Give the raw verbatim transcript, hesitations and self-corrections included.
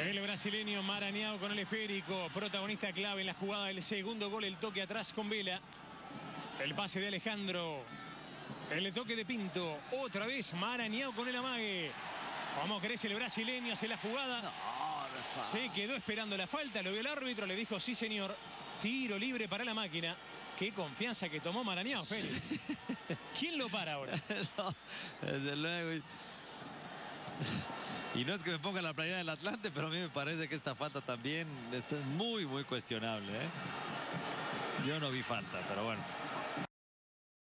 El brasileño Maranhão con el esférico, protagonista clave en la jugada del segundo gol, el toque atrás con Vela. El pase de Alejandro. El toque de Pinto. Otra vez Maranhão con el amague. ¿Cómo crece el brasileño? Hace la jugada. No, no Se quedó esperando la falta, lo vio el árbitro, le dijo sí señor. Tiro libre para la máquina. Qué confianza que tomó Maranhão, Félix. ¿Quién lo para ahora? No, desde luego. Y no es que me ponga la playera del Atlante, pero a mí me parece que esta falta también está muy, muy cuestionable, ¿eh? Yo no vi falta, pero bueno.